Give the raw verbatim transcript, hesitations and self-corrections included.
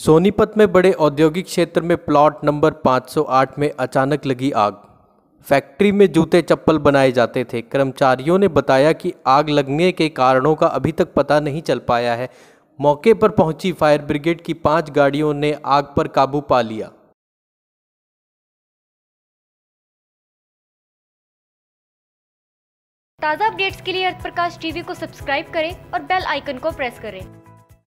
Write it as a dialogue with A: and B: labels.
A: सोनीपत में बड़े औद्योगिक क्षेत्र में प्लॉट नंबर पाँच सौ आठ में अचानक लगी आग। फैक्ट्री में जूते चप्पल बनाए जाते थे। कर्मचारियों ने बताया कि आग लगने के कारणों का अभी तक पता नहीं चल पाया है। मौके पर पहुंची फायर ब्रिगेड की पांच गाड़ियों ने आग पर काबू पा लिया।
B: ताज़ा अपडेट्स के लिए अर्थ प्रकाश टीवी को सब्सक्राइब करें और बेल आइकन को प्रेस करें।